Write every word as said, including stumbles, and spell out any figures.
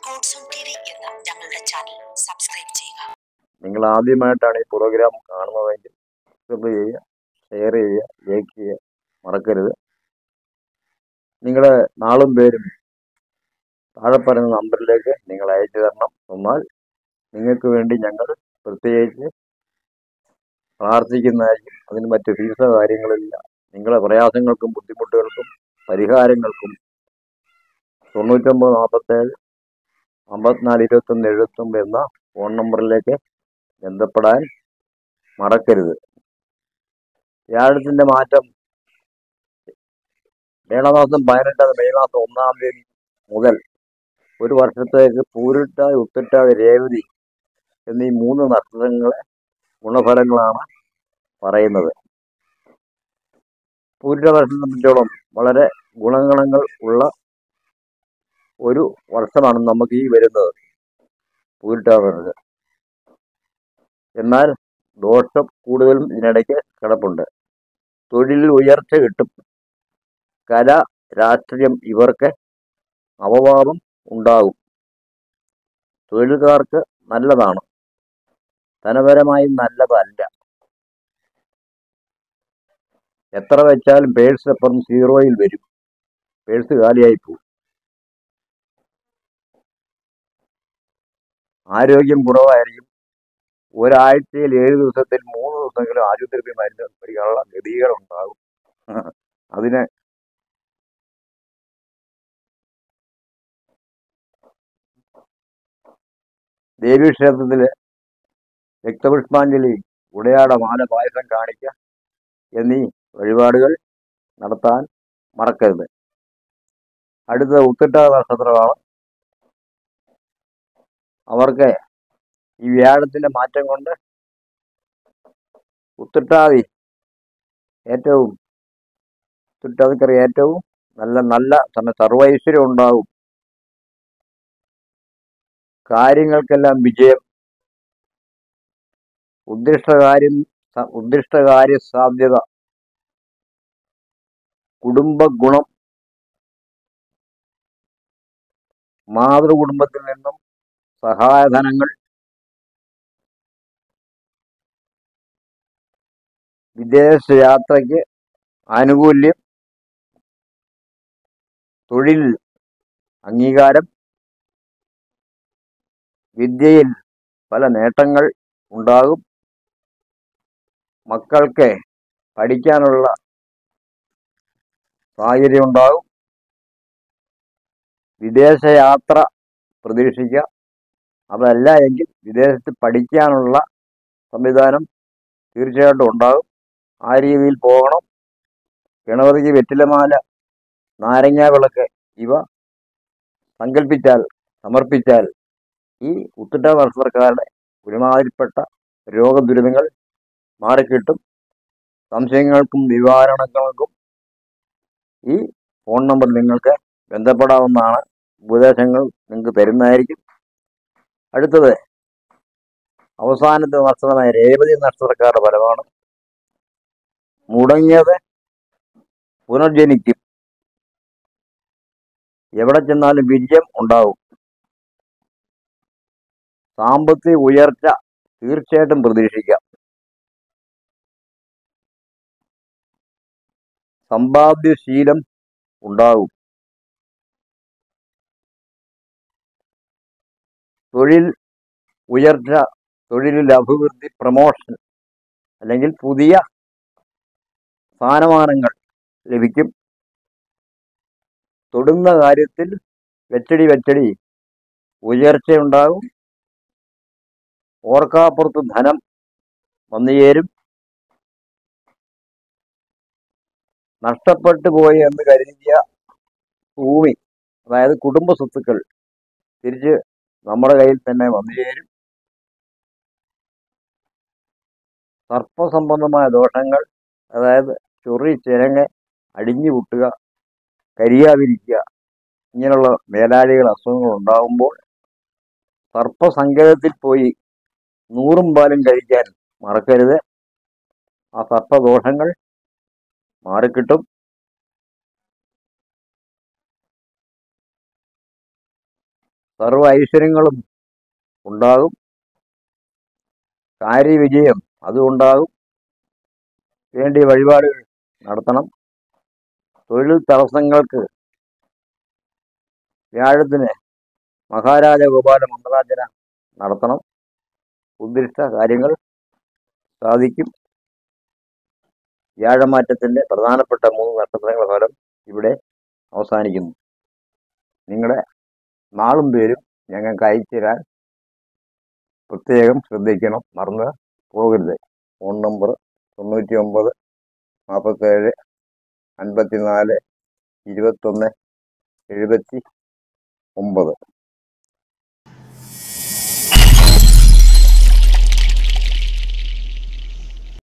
God's own T V എന്ന ഞങ്ങളുടെ channel subscribe ചെയ്യുക. നിങ്ങൾ ആദ്യമായിട്ടാണ് ഈ പ്രോഗ്രാം കാണുന്നതെങ്കിൽ സബ്സ്ക്രൈബ് ചെയ്യുക, ഷെയർ ചെയ്യുക, ലൈക്ക് ചെയ്യുക മറക്കരുത്. നിങ്ങളുടെ നാളും പേരും താഴെ പറയുന്ന നമ്പറിലേക്ക് നിങ്ങൾ അയച്ചു തരണം. എന്നാൽ നിങ്ങൾക്ക് വേണ്ടി ഞങ്ങൾ പ്രത്യേകിച്ച് പ്രാർത്ഥിക്കുന്നതായിരിക്കും. അതിന് മറ്റ് ഫീസോ കാര്യങ്ങളില്ല. നിങ്ങളുടെ പ്രയാസങ്ങൾക്കും ബുദ്ധിമുട്ടുകൾക്കും പരിഹാരങ്ങൾക്കും തൊണ്ണൂറ്റൊമ്പത് നാൽപ്പത്തേഴ് അമ്പത്തിനാല് ഇരുപത്തൊന്ന് എഴുപത്തൊമ്പത് എന്ന ഫോൺ നമ്പറിലേക്ക് ബന്ധപ്പെടാൻ മറക്കരുത്. വ്യാഴത്തിൻ്റെ മാറ്റം മേടമാസം പതിനെട്ടാം മെയ് മാസം ഒന്നാം തീയതി മുതൽ ഒരു വർഷത്തേക്ക് പൂരിട്ടാതി ഉത്തിട്ടാതി രേവതി എന്നീ മൂന്ന് നക്ഷത്രങ്ങളെ ഗുണഫലങ്ങളാണ് പറയുന്നത്. പൂരിട്ട വർഷത്തെ സംബന്ധിച്ചോളം വളരെ ഗുണഗണങ്ങൾ ഉള്ള ഒരു വർഷമാണ് നമുക്ക് ഈ വരുന്നത് പൂരിട്ട വർഷം. എന്നാൽ ദോഷം കൂടുതലും ഇതിനിടയ്ക്ക് കിടപ്പുണ്ട്. തൊഴിലിൽ ഉയർച്ച കിട്ടും. കല, രാഷ്ട്രീയം ഇവർക്ക് അപവാദം ഉണ്ടാകും. തൊഴിലുകാർക്ക് നല്ലതാണ്, ധനപരമായി നല്ലതല്ല. എത്ര വെച്ചാലും പേഴ്സ് അപ്പുറം സീറോയിൽ വരും, പേഴ്സ് കാലിയായി പോകും. ആരോഗ്യം കുറവായിരിക്കും. ഒരാഴ്ചയിൽ ഏഴ് ദിവസത്തിൽ മൂന്ന് ദിവസമെങ്കിലും ആശുപത്രി മരുന്ന് പിടിക്കാനുള്ള ഗതികളുണ്ടാകും. അതിന് ദേവീക്ഷേത്രത്തിൽ രക്തപുഷ്പാഞ്ജലി, ഉടയാട മാല, പായസം കാണിക്കുക എന്നീ വഴിപാടുകൾ നടത്താൻ മറക്കരുത്. അടുത്ത ഉത്തിട്ടാതി നക്ഷത്രമാണ്. അവർക്ക് ഈ വ്യാഴത്തിൻ്റെ മാറ്റം കൊണ്ട് ഉത്തിട്ടാതി ഏറ്റവും ഉത്തിട്ടാതിക്കറി ഏറ്റവും നല്ല നല്ല സമയം സർവൈശ്വര്യം ഉണ്ടാകും. കാര്യങ്ങൾക്കെല്ലാം വിജയം. ഉദ്ദിഷ്ടകാര്യം ഉദ്ദിഷ്ടകാര്യ സാധ്യത, കുടുംബ ഗുണം, മാതൃകുടുംബത്തിൽ നിന്നും സഹായധനങ്ങൾ, വിദേശ യാത്രയ്ക്ക് ആനുകൂല്യം, തൊഴിൽ അംഗീകാരം, വിദ്യയിൽ പല നേട്ടങ്ങൾ ഉണ്ടാകും. മക്കൾക്ക് പഠിക്കാനുള്ള സാഹചര്യം ഉണ്ടാകും. വിദേശയാത്ര പ്രതീക്ഷിക്കുക. അതല്ല എങ്കിൽ വിദേശത്ത് പഠിക്കാനുള്ള സംവിധാനം തീർച്ചയായിട്ടും ഉണ്ടാകും. ആ രീതിയിൽ പോകണം. ഗണപതിക്ക് വെറ്റിലമാല, നാരങ്ങ വിളക്ക് ഇവ സങ്കല്പിച്ചാൽ സമർപ്പിച്ചാൽ ഈ ഉത്തിട്ടാതി നക്ഷത്രക്കാരുടെ ഒരുമാതിരിപ്പെട്ട രോഗദുരിതങ്ങൾ മാറിക്കിട്ടും. സംശയങ്ങൾക്കും നിവാരണങ്ങൾക്കും ഈ ഫോൺ നമ്പർ നിങ്ങൾക്ക് ബന്ധപ്പെടാവുന്നതാണ്. ഉപദേശങ്ങൾ നിങ്ങൾക്ക് തരുന്നതായിരിക്കും. അടുത്തത് അവസാനത്തെ നക്ഷത്രമായ രേവതി നക്ഷത്രക്കാരുടെ ഫലമാണ്. മുടങ്ങിയത് പുനർജനിക്കും. എവിടെ ചെന്നാലും വിജയം ഉണ്ടാവും. സാമ്പത്തിക ഉയർച്ച തീർച്ചയായിട്ടും പ്രതീക്ഷിക്കാം. സമ്പാദ്യശീലം ഉണ്ടാകും. തൊഴിൽ ഉയർച്ച, തൊഴിലിൽ അഭിവൃദ്ധി, പ്രമോഷൻ അല്ലെങ്കിൽ പുതിയ സ്ഥാനമാനങ്ങൾ ലഭിക്കും. തൊടുന്ന കാര്യത്തിൽ വെച്ചടി വെച്ചടി ഉയർച്ചയുണ്ടാകും. ഓർക്കാപ്പുറത്ത് ധനം വന്നുചേരും. നഷ്ടപ്പെട്ടു പോയി എന്ന് കരുതിയ ഭൂമി, അതായത് കുടുംബ സ്വത്തുക്കൾ തിരിച്ച് നമ്മുടെ കയ്യിൽ തന്നെ വന്നുചേരും. സർപ്പസംബന്ധമായ ദോഷങ്ങൾ, അതായത് ചൊറി, ചിരങ്ങ്, അടിഞ്ഞു പൊട്ടുക, കരിയാതിരിക്കുക, ഇങ്ങനെയുള്ള മേലാഴികൾ അസുഖങ്ങൾ ഉണ്ടാകുമ്പോൾ സർപ്പസങ്കേതത്തിൽ പോയി നൂറും പാലും കഴിക്കാൻ മറക്കരുത്. ആ സർപ്പദോഷങ്ങൾ മാറിക്കിട്ടും. സർവ്വ ഐശ്വര്യങ്ങളും ഉണ്ടാകും. കാര്യവിജയം അതും ഉണ്ടാകും. വേണ്ടിയ വഴിപാടുകൾ നടത്തണം. തൊഴിൽ തടസ്സങ്ങൾക്ക് വ്യാഴത്തിന് മഹാരാജ ഗോപാല മന്ത്രാർച്ചന നടത്തണം. ഉദ്ദിഷ്ട കാര്യങ്ങൾ സാധിക്കും. വ്യാഴമാറ്റത്തിന്റെ പ്രധാനപ്പെട്ട മൂന്ന് നക്ഷത്രങ്ങളുടെ ഫലം ഇവിടെ അവസാനിക്കുന്നു. നിങ്ങളുടെ നാളും പേരും ഞങ്ങൾക്ക് അയച്ചു തരാൻ പ്രത്യേകം ശ്രദ്ധിക്കണം, മറന്ന് പോകരുത്. ഫോൺ നമ്പർ തൊണ്ണൂറ്റി ഒമ്പത് നാൽപ്പത്തേഴ് അൻപത്തിനാല് ഇരുപത്തൊന്ന് എഴുപത്തി ഒമ്പത്.